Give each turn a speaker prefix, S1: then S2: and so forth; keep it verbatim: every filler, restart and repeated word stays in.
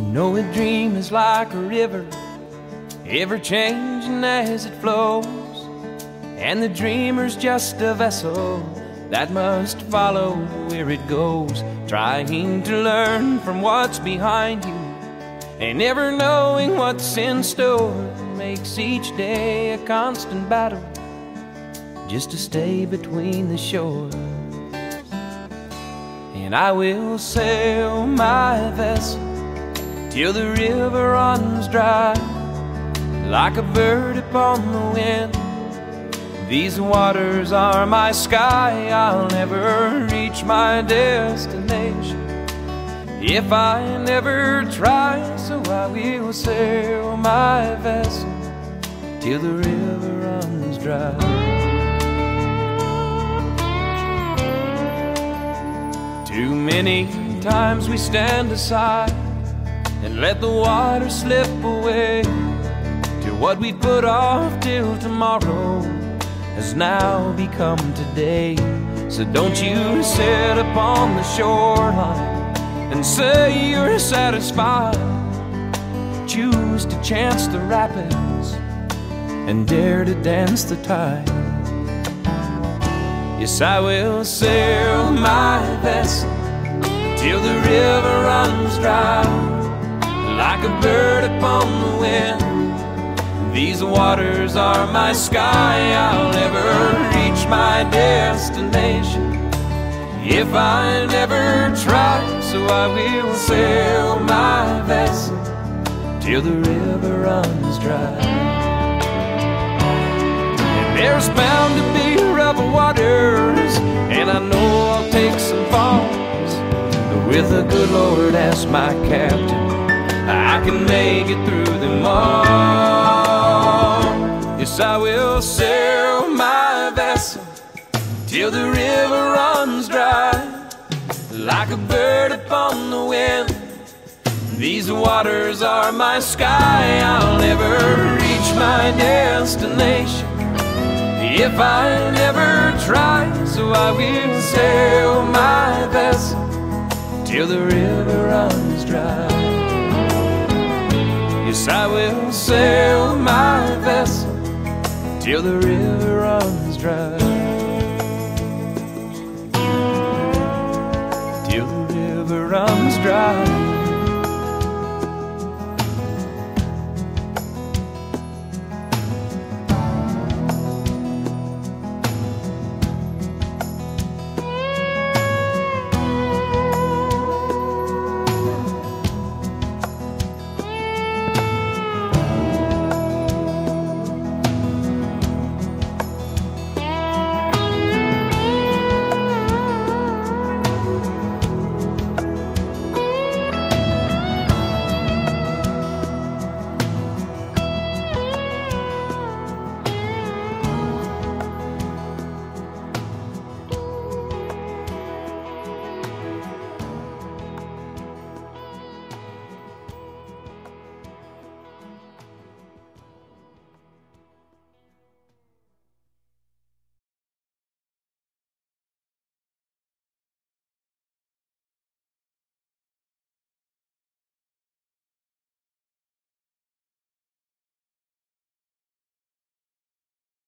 S1: know a dream is like a river, ever changing as it flows, and the dreamer's just a vessel that must follow where it goes, trying to learn from what's behind you and never knowing what's in store. Makes each day a constant battle just to stay between the shores. And I will sail my vessel till the river runs dry, like a bird upon the wind. These waters are my sky, I'll never reach my destination if I never try. So I will sail my vessel till the river runs dry. Too many times we stand aside and let the water slip away, till what we put off till tomorrow has now become today. So don't you sit upon the shoreline and say you're satisfied. Choose to chance the rapids and dare to dance the tide. Yes, I will sail my vessel till the river runs dry, like a bird upon the wind. These waters are my sky, I'll never reach my destination if I never try. So I will sail my vessel till the river runs dry. And there's bound to be rough waters, and I know I'll take some falls, but with the good Lord as my captain, I can make it through them all. Yes, I will sail my vessel till the river runs dry, like a bird upon the wind. These waters are my sky, I'll never reach my destination if I never try. So I will sail my vessel till the river runs dry. Yes, I will sail my vessel till the river runs dry. Till the river runs dry.